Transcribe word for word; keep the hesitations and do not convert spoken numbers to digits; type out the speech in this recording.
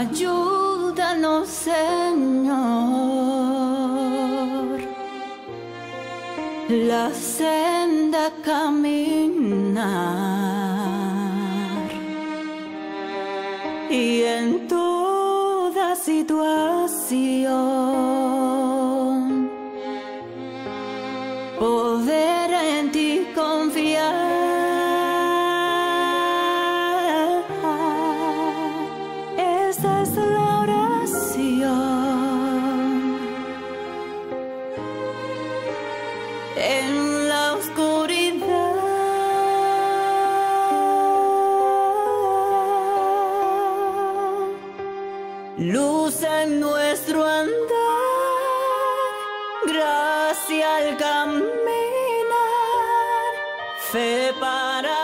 Ayúdanos, Señor, la senda caminar, y en toda situación poder en ti confiar. Esta es la oración. En la oscuridad, luz en nuestro andar, gracia al caminar, fe para